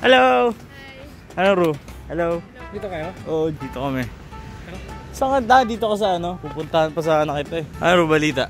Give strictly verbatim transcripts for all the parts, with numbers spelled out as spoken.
Hello! Hi! Ano, Ru? Hello? Dito kayo? Oo, dito kami. Ano? Saan ka? Dito ka sa ano? Pupuntahan pa sana kita eh. Ano, Ru, balita?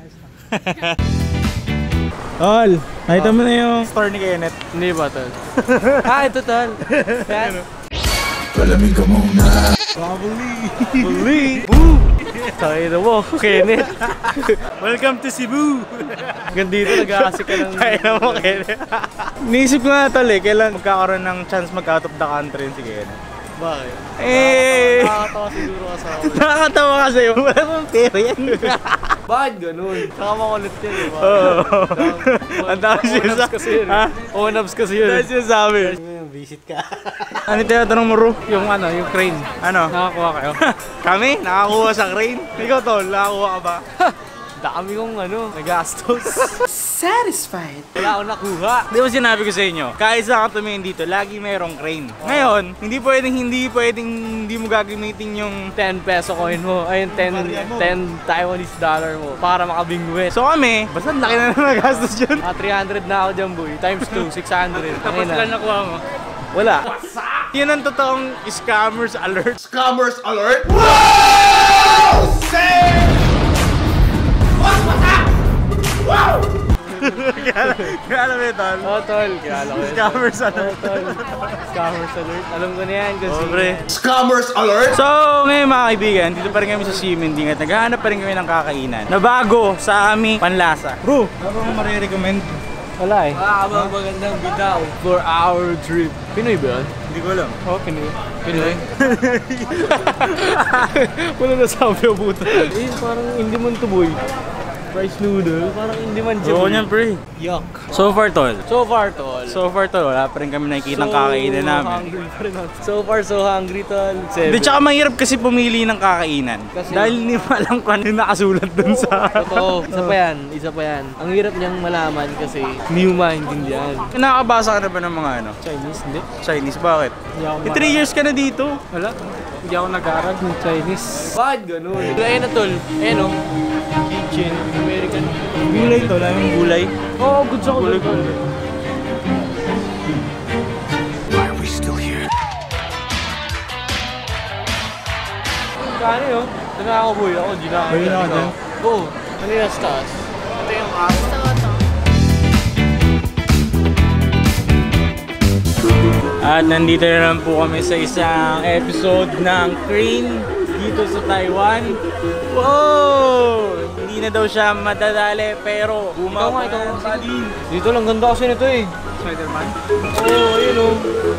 Tol, nakita mo na yung store ni Kenneth? Hindi ba, Tol? Ah, ito, Tol. Yan. Palamig ka muna. Probably. Buli! Boo! Tayo na mo, Kenneth. Welcome to Cebu! Gandito, nag-aasik ka ng... Tayo na mo, Kenneth. Niisip ko nga, Tol eh, kailan magkakaroon ng chance mag-out of the country si Kenneth? Bakit? Eh! Nakakatawa siguro ka sa akin. Nakakatawa kasi yung wala mong pera yan. Bakit ganun? Saka makulit yun, di ba? Oo. Ang dami siya sa... kasi yun. Ha? O-nabs kasi yun. Ang dami siya sabi. Visit ka. Ano tinatanong mo, Ru? Yung ano, yung crane. Ano? Nakakuha kayo? Kami? Nakakuha sa crane? Ikaw, Tol, nakakuha ka ba? Dami kong ano, nagastos. Satisfied. Wala akong nakuha. Di ba sinabi ko sa inyo, kahit saan ka tumingin dito, lagi mayroong crane. Ngayon, hindi pwedeng, hindi pwedeng, hindi mo gagamitin yung ten peso coin mo, ay ten, ten Taiwanese dollar mo para makabingwit. So kami, basta laki na naman nagastos yun. Ah, three hundred na ako dyan, boy. Times two, six hundred. Tapos lang nakuha mo. Wala. Yun ang totoong scammers alert. Scammers alert! Wow! Say! Wow! Kaya mo yun, Tol? Oo, Tol. Kilala ko yun. Scammers alert. Oo, Tol. Scammers alert. Alam ko na yan kasi... Sobre. Scammers alert! So, ngayon mga kaibigan, dito pa rin kami sa Simending at naghahanap pa rin kami ng kakainan na bago sa aming panlasa. Bro, ano bang marirecommend? Wala eh. Wala ka bang magandang bitaw for our trip? Pinoy ba yan? Hindi ko alam. Oo, Pinoy. Pinoy? Wala na sabi ang buta. Eh, parang hindi man to, boy. Rice noodle, parang hindi man dyan. Oo niyan, pre. Yuck. So far, Tol. So far, Tol. So far, Tol. Wala pa rin kami nakikita ng kakainan namin. Hungry pa rin ako. So far, so hungry, Tol. Hindi, tsaka mahirap kasi pumili ng kakainan. Kasi- Dahil hindi mo alam kung ano yung nakasulat dun sa... Totoo. Isa pa yan. Isa pa yan. Ang hirap niyang malaman kasi hindi mo maintindihan. Nakakabasa ka na ba ng mga ano? Chinese, hindi. Chinese, bakit? Hindi ako Eh, three years ka na dito. Wala. Hindi ako nag-aaral ng Chinese. Bakit ganun? Ayun na, Tol. Ayun o. Kitchen. American. Gulay, Tol. Alam yung gulay? Oo, oh, good sa Gulay, Tol. gulay. Why are we still here? Kani o. Nangakaboy ako. Di na ako. Boy na ako dyan? Oo. Kanina sa taas. Ito yung aso. At nandito na lang po kami sa isang episode ng Crane dito sa Taiwan. Wow! Hindi na daw siya madadali pero bumaba Ikaw nga, na sa din. Dito lang ganda kasi nito eh. Spider-Man? Oo, oh, ayun o.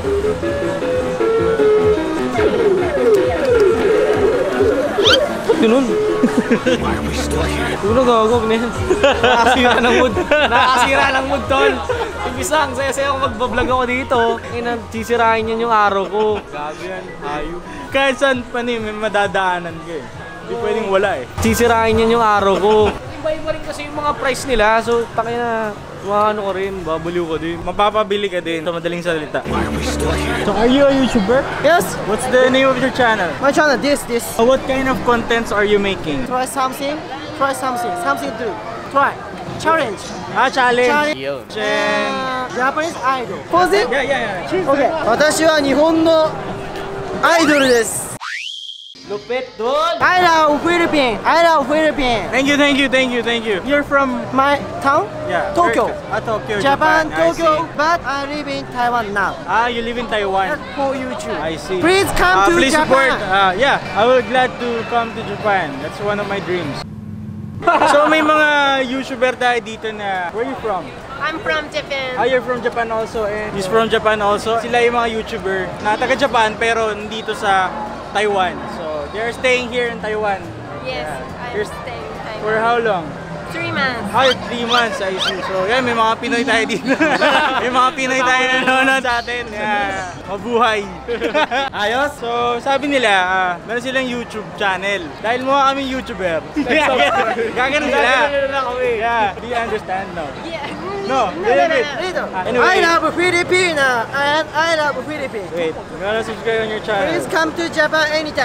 Ba't ganun? Why are we still here? Huwag na gagawag na yan. Nakakasira ng mood. Nakakasira ng mood, Tol. Imbisang, saya-saya ako magbablog ako dito. Ngayon, sisirahin yan yung araw ko. Gago yan, hayop. Kahit saan pa ni may madadaanan ka eh. Hindi pwedeng wala eh. Sisirahin yan yung araw ko. Iba-iba rin kasi yung mga price nila. So, takay na, mga ano ko rin, babaliw ko din. Mapapabili ka din sa madaling salita. Why are we still here? So are you a YouTuber? Yes, What's the name of your channel? my channel, this, this. Uh, What kind of contents are you making? Try something, try something, something do. Try. Challenge. Ah, challenge! Challenge. Yun. Chen. Uh, Japanese idol. Pose? Yeah, yeah, yeah. Okay. 私は日本のアイドルです。 Lupit, Tol! I love Philippines. I love Philippines. Thank you, thank you, thank you, thank you. You're from My town? yeah, Tokyo. Ah, Tokyo, Japan, I Tokyo, see. but I live in Taiwan now. Ah, you live in Taiwan. That's for YouTube. I see. Please come Ah, to please Japan. support. Uh, yeah, I will glad to come to Japan. That's one of my dreams. So may mga YouTuber tayo dito na where are you from? I'm from Japan. Ah, you're from Japan also and he's from Japan also. Sila yung mga YouTuber na taga Japan pero nandito sa Taiwan. So they're staying here in Taiwan. Yes, Yeah. I'm You're- staying in Taiwan. For how long? Three months. Ah, three months, I see. So, yan, may mga Pinoy tayo dito. May mga Pinoy tayo na nanonood sa atin. Yeah. Mabuhay. Ayos? So, sabi nila, ah, meron silang YouTube channel. Dahil mukha kaming YouTuber. Gaganon sila. Gaganon na kami. Yeah. Do you understand now? Yeah. No, No, little no, bit. no, little. Ah, anyway. I love Philippines and I love Philippines. Wait, I'm gonna subscribe on your channel. Please come to Japan anytime.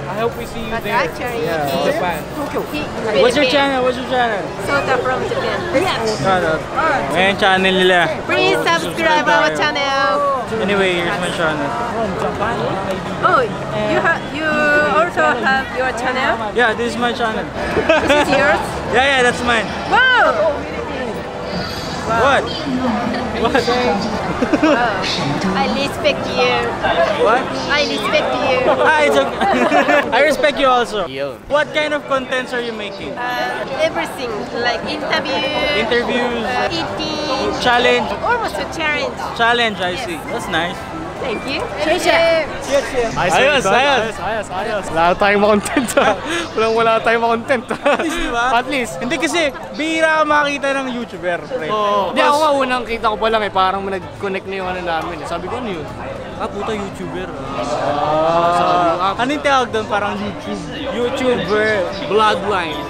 I hope we see you But there. actually, Yeah, he, Japan. he What's your Philippines. channel? What's your channel? Sota from Japan. Channel. Ayan channel nila. Please subscribe our channel. Anyway, here's my channel. Oh, you have you also have your channel? Yeah, this is my channel. This is yours? Yeah, yeah, that's mine. Wow! What? What? Oh, I respect you. What? I respect you. Ah, it's okay. I respect you also. Yun. What kind of contents are you making? Uh, everything like interview, Interviews, uh, eating, challenge, almost a challenge. challenge, I see. That's nice. Thank you. Cheers. Ayos, ayos, ayos, ayos. Wala tayong ma-content ha. Walang wala tayong ma-content ha. At least, di ba? At least. Hindi kasi, bihira ka makakita ng YouTuber. Pre. Oo. Hindi ako nga unang kita ko pa lang eh. Parang nag-connect na yung ano namin eh. Sabi ko ano yun? Ah, puta YouTuber. Ah, Ano yung tawag doon? Parang YouTube. YouTuber. Bloodline.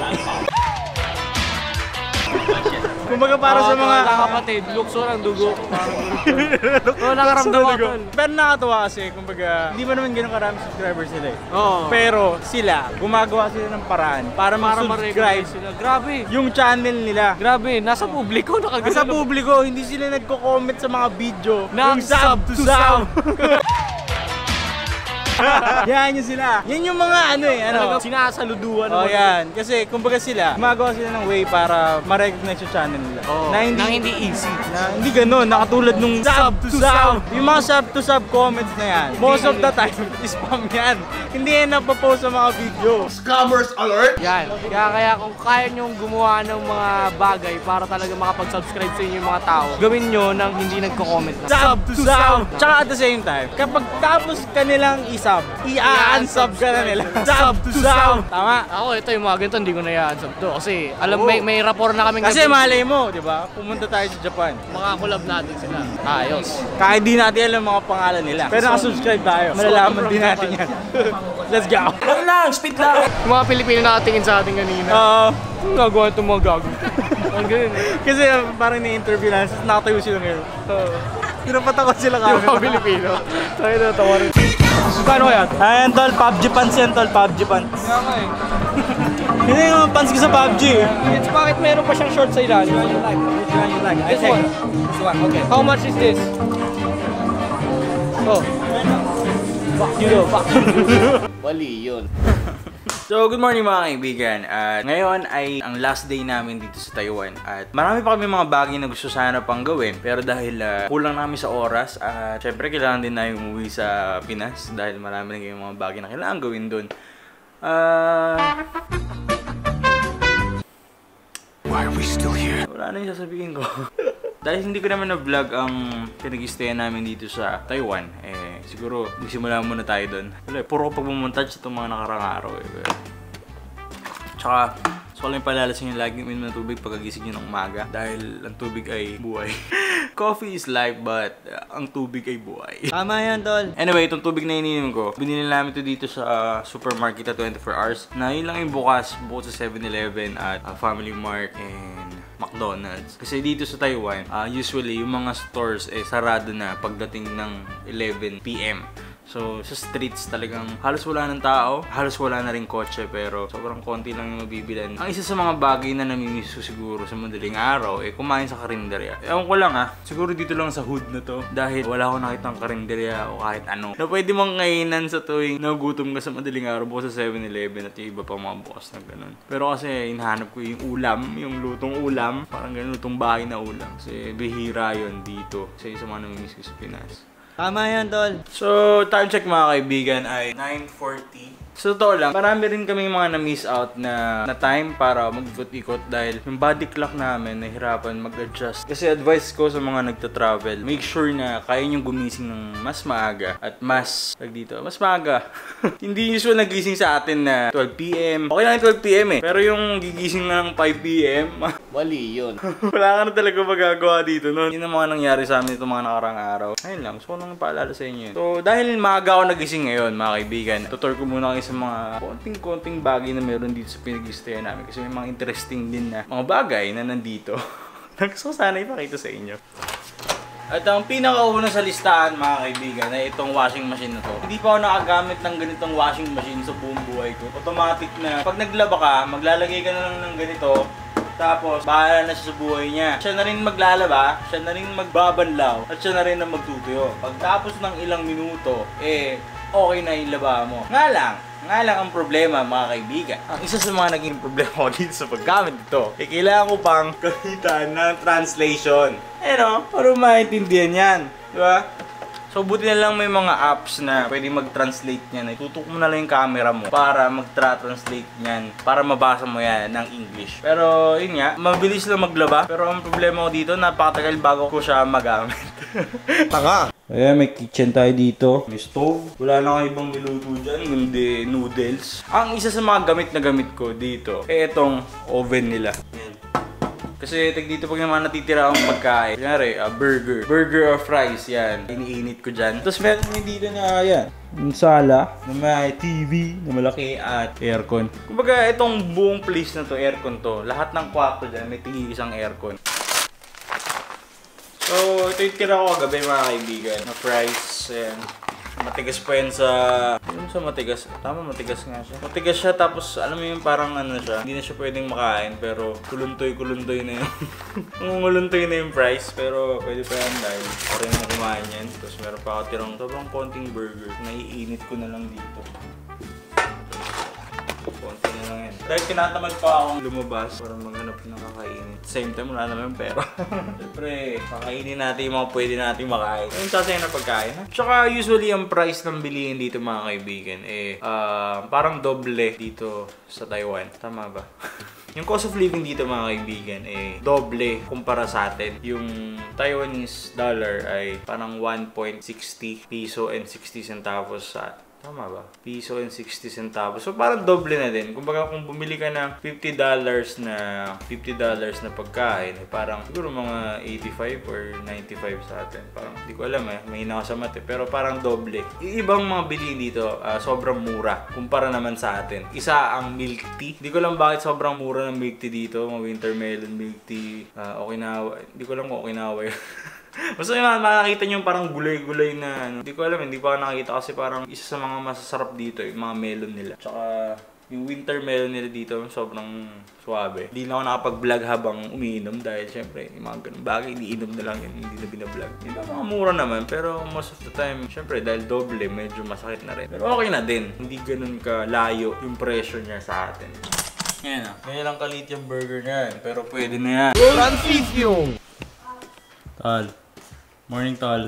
Kumbaga para sa mga... kapatid, lukso ng dugo. Oo, nakaramdam ako doon. Pero nakakatawa kasi, kumbaga, hindi ba naman ganun karami subscribers sila eh. Oo. Pero sila, gumagawa sila ng paraan para Para mag-subscribe ma-recognize sila. Grabe. yung channel nila. Grabe, nasa publiko nakagano. Sa publiko, hindi sila nagko-comment sa mga video Ng yung sub to sub. Yan yung sila. Yan yung mga ano eh, ano. Sinasaluduan Oh, mo. yan. Kasi kumbaga sila, gumagawa sila ng way para ma-recognize yung channel nila. Oo, na hindi, na hindi easy. na hindi ganun, nakatulad nung sub to sub. Yung mga sub to sub comments na yan, most of the time, spam yan. Hindi yan napopost sa mga video. Scammers alert! Yan. Kaya, kaya kung kaya nyong gumawa ng mga bagay para talaga makapag-subscribe sa inyo yung mga tao, gawin nyo nang hindi nagko-comment na. Sub to sub. Tsaka at the same time, kapag tapos ka nilang isub, i-unsub ka na nila. Sub to sub. Tama. Ako, ito yung mga ganito, hindi ko na i-unsub to. Kasi, alam, may, may rapport na kaming Kasi gagawin. malay mo, di ba? Pumunta tayo sa Japan. Makakulab natin sila. Ayos. Kahit di natin alam mga pangalan nila. Pero nakasubscribe tayo. Malalaman din natin yan. Let's go. Lang lang, speed lang. Yung mga Pilipino nakatingin sa atin kanina. Oo. Ang gagawa itong mga gago. Ang ganun eh. Kasi parang ni-interview lang, nakatayo sila ngayon. Oo. Pinapatakot sila Yung mga kami. Pilipino. Tayo na tawa rin. Kano kaya? Ayan tol, P U B G pants yan tol, P U B G pants. Kaya nga eh. Hindi yung mga pants ko sa P U B G eh. It's bakit meron pa siyang short sa ilalim? Which one you like? I This take one. this one, okay. How much is this? Oh. Fuck you though, fuck you. Bali yun. So, good morning mga kaibigan. At ngayon ay ang last day namin dito sa Taiwan. At marami pa kami mga bagay na gusto sana pang gawin. Pero dahil uh, kulang na kami sa oras at syempre kailangan din na umuwi sa Pinas dahil marami na kayong mga bagay na kailangan gawin doon. Ah... Why are we still here? Wala na yung sasabihin ko. Dahil hindi ko naman na-vlog ang pinag-stayan namin dito sa Taiwan, eh, siguro magsimula muna tayo doon. Wala, puro ko pagmumontage itong mga nakarang araw eh. Tsaka, so lang palalasin yung lagi uminom ng tubig pagkagising nyo ng umaga. Dahil ang tubig ay buhay. Coffee is life, but uh, ang tubig ay buhay. Tama yan, tol. Anyway, itong tubig na ininom ko, binili namin ito dito sa uh, supermarket na twenty-four hours. Na yun lang yung bukas, bukod sa seven eleven at uh, Family Mart and McDonald's. Kasi dito sa Taiwan, uh, usually yung mga stores eh sarado na pagdating ng eleven p m So, sa streets talagang halos wala ng tao, halos wala na rin kotse, pero sobrang konti lang yung mabibilan. Ang isa sa mga bagay na namimiss ko siguro sa madaling araw, eh kumain sa karinderya. Ewan ko lang ah, siguro dito lang sa hood na to, dahil wala akong nakitang karinderya o kahit ano, na pwede mong kainan sa tuwing nagutom ka sa madaling araw, bukas sa seven eleven at yung iba pang mga bukas na ganun. Pero kasi hinahanap ko yung ulam, yung lutong ulam, parang ganun, lutong bahay na ulam. Kasi bihira yun dito, sa isa mga namimiss ko sa Pinas. Tama yan, tol. So, time check mga kaibigan ay nine forty. So, totoo lang, marami rin kami mga na-miss out na, na time para mag-ikot-ikot dahil yung body clock namin nahihirapan mag-adjust. Kasi advice ko sa mga nagta-travel, make sure na kaya nyo gumising ng mas maaga at mas, tag dito, mas maaga. Hindi usual nagising sa atin na twelve p m Okay lang yung twelve p m eh. Pero yung gigising na ng five p m Bali yun. wala ka na talaga magagawa dito noon. Yun ang mga nangyari sa amin itong mga nakarang araw. Ayun lang, gusto ko lang paalala sa inyo. So, dahil maaga ako nagising ngayon, mga kaibigan, tutor ko muna kayo sa mga konting-konting bagay na meron dito sa pinag-stayan namin. Kasi may mga interesting din na mga bagay na nandito. Gusto ko sana ipakita sa inyo. At ang pinakauna sa listahan mga kaibigan ay itong washing machine na to. Hindi pa ako nakagamit ng ganitong washing machine sa buong buhay ko. Automatic na pag naglaba ka, maglalagay ka na lang ng ganito. Tapos, bahala na siya sa buhay niya. Siya na rin maglalaba, siya na rin magbabanlaw, at siya na rin ang magtutuyo. Pagtapos ng ilang minuto, eh, okay na yung laba mo. Nga lang, nga lang ang problema mga kaibigan. Ang isa sa mga naging problema ko dito sa paggamit dito, eh, kailangan ko pang gamitan ng translation. Eh no, para maintindihan yan. Diba? So, buti na lang may mga apps na pwede mag-translate niyan. Tutok mo na lang yung camera mo para mag-translate niyan. Para mabasa mo yan ng English. Pero, yun nga, mabilis lang maglaba. Pero ang problema ko dito, napakatagal bago ko siya magamit. Tanga! Ayan, may kitchen tayo dito. May stove. Wala na kayo ibang niluto dyan, kundi noodles. Ang isa sa mga gamit na gamit ko dito, eh itong oven nila. Ayan. Kasi tig dito pag naman natitira akong pagkain. Kunyari, uh, burger. Burger or fries, yan. Iniinit ko dyan. Tapos meron din dito na, yan. Yung sala, na may T V, na malaki at aircon. Kumbaga, itong buong place na to, aircon to. Lahat ng kwarto dyan, may tingin isang aircon. So, ito yung tira ko kagabi mga kaibigan. Na fries, ayan. Matigas pa yan sa... Yung sa matigas. Tama, matigas nga siya. Matigas siya tapos alam mo yung parang ano siya. Hindi na siya pwedeng makain pero kuluntoy-kuluntoy na yung... Nguluntoy na yung fries pero pwede pa yan dahil parang na kumain yan. Tapos meron pa ako tirang sobrang konting burger. Naiinit ko na lang dito. Konti na lang yan. Dahil tinatamad pa akong lumabas para maghanap ng kakainin. At the same time, wala naman yung pera. Siyempre, kakainin natin yung mga pwede natin makain. Yung sasaya na pagkain. Ha? Tsaka usually ang price ng bilihin dito mga kaibigan eh uh, parang doble dito sa Taiwan. Tama ba? Yung cost of living dito mga kaibigan eh doble kumpara sa atin. Yung Taiwanese dollar ay parang one point six zero piso and sixty centavos sa tama ba? Piso and sixty centavos. So parang doble na din. Kumbaga kung bumili ka ng fifty dollars na fifty dollars na pagkain, eh, parang siguro mga eighty-five or ninety-five sa atin. Parang hindi ko alam eh. May hina ko sa mate. Pero parang doble. Ibang mga bilihin dito, uh, sobrang mura. Kumpara naman sa atin. Isa ang milk tea. Hindi ko lang bakit sobrang mura ng milk tea dito. Mga winter melon milk tea. Uh, Okinawa. Hindi ko lang kung Okinawa yun. Basta yung makakita nyo yung parang gulay-gulay na ano. Hindi ko alam, hindi pa ako nakakita kasi parang isa sa mga masasarap dito yung mga melon nila. Tsaka yung winter melon nila dito sobrang suabe. Hindi na ako nakapag-vlog habang umiinom dahil syempre yung mga ganun bagay, iniinom na lang yun, hindi na binablog. Hindi na mga mura naman pero most of the time, syempre dahil doble, medyo masakit na rin. Pero okay na din, hindi ganun kalayo yung presyo niya sa atin. Yan ah, ganyan lang kalit yung burger niya pero pwede na yan. Transfusion! Tol. Morning, Tol.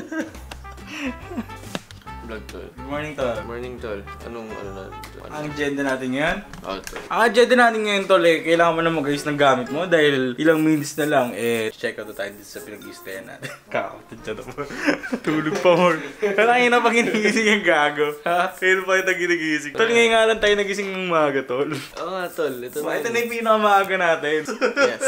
Vlog, tol. Good morning, Tol. Morning, tol. Anong ano na? Ano? Ang agenda natin ngayon? Oh, tol. Ang agenda natin ngayon, Tol, eh, kailangan mo na mag-ayos ng gamit mo dahil ilang minutes na lang, eh, check out tayo dito sa pinag-i-stayan natin. Kakapatid siya to. Tulog pa mo. Kaya na pa ginigising yung gago. Ha? Kaya pa ito ginigising. Tol, ngayon nga lang tayo nagising ng maaga, Tol. Oo nga, tol. Ito So, na. ito na yung pinakamaaga natin. Yes.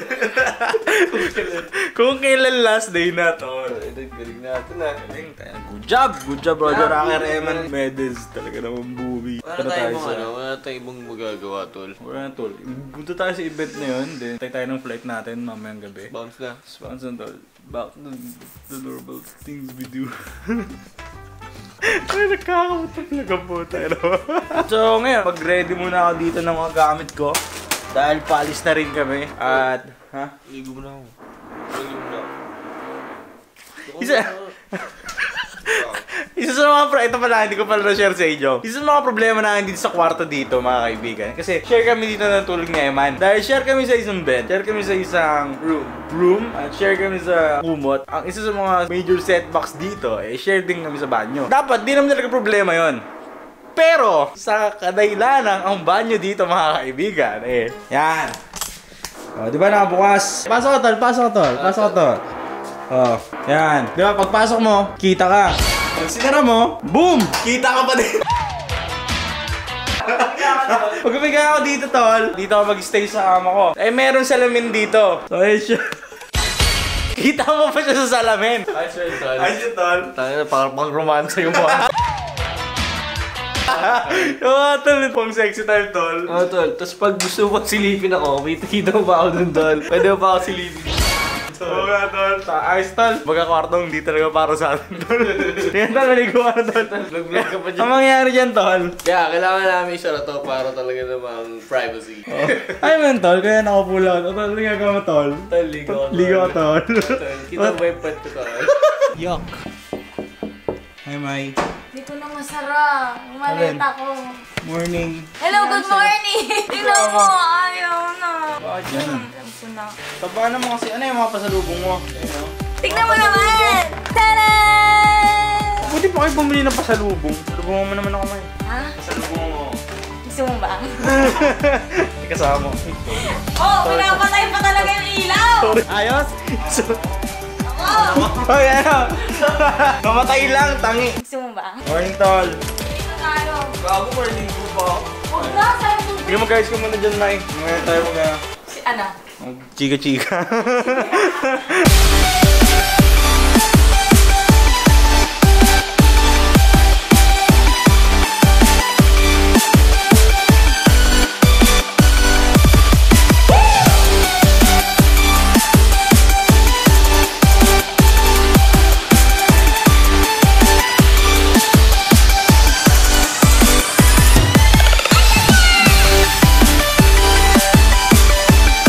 Kung kailan last day na, Tol. Ito yung galing natin ah. Galing tayo. Good job! Good job, Roger Rocker Eman Medez. Talaga naman buwi. Wala tayong mga ano, wala tayong ibang magagawa, tol. Wala na, Tol. Punta tayo sa event na yun. Then, tayo tayo ng flight natin mamayang gabi. Bounce na. Sponsor, Tol. Back to the normal things we do. Ay, nagkakamot talaga po tayo. So, ngayon, mag-ready muna ako dito ng mga gamit ko. Dahil paalis na rin kami. At, ha? Ligo mo na ako. Ligo mo na ako. Isa, isa sa mga pro, ito pala, hindi ko pala na-share sa inyo. Isa sa mga problema namin dito sa kwarto dito, mga kaibigan. Kasi share kami dito ng tulog ni Eman. Dahil share kami sa isang bed, share kami sa isang room, room at share kami sa kumot. Ang isa sa mga major setbacks dito, eh, share din kami sa banyo. Dapat, di naman talaga problema yon. Pero, sa kadailanang ang banyo dito, mga kaibigan, eh, yan. O, di ba nakabukas? Pasok ka, Tol, pasok ka, Tol, pasok ka, Tol. Oh, yan. Di ba, pagpasok mo, kita ka. Pag sinara mo, boom! Kita ka pa din. Pag umiga ako dito, Tol, dito ako mag-stay sa ama ko. Eh, meron salamin dito. So, ayun siya. Kita mo pa siya sa salamin. Ayos yun, tol. Ayun siya, Tol. Tangin na, parang pang romansa yung mga. Oo, Tol. Pang sexy time, Tol. Oo, tol. Tapos pag gusto mo silipin ako, may kita mo ba ako dun, tol? Pwede mo ba ako silipin? Oo nga, tol. Ayos, tol. Baga kwartong hindi talaga para sa atin, tol. Tingnan, tol. Maligo ka na, tol. Vlog-vlog ka pa dyan. Ang mangyayari dyan, tol. Kaya, kailangan namin isa na to para talaga namang privacy. Ay, man, tol. Kaya nakapula ako. Tol, liga ka mo, tol. Tol, ligo ako. Ligo ka, tol. Tol, kita mo ba yung pet ko, tol? Yuck. Hi, Mai. Hindi ko na masarap. Alin? Umalit ako. Morning. Hello, good morning! Tingnan mo, ayaw na. Bakit yan? Hmm, alam ko na. Taba naman kasi, ano yung mga pasalubong mo? Ayun, oh. Tingnan mo naman! Tada! Buti pa kayo bumili ng pasalubong. Pasalubong mo naman ako, Mai. Ha? Pasalubong mo. Gusto mo ba? Hindi kasama. Oh, pinapatay pa talaga yung ilaw! Ayos? Ako! Oh, yan o. Mamatay lang, tangi. Gusto mo ba? Morning, tol. Dito tayo. Gago, morning ko ba? Huwag na, sa'yo tubig. Sige, mag-guys ka muna dyan, Mai. Ngayon tayo mag- Si ano? Chika-chika.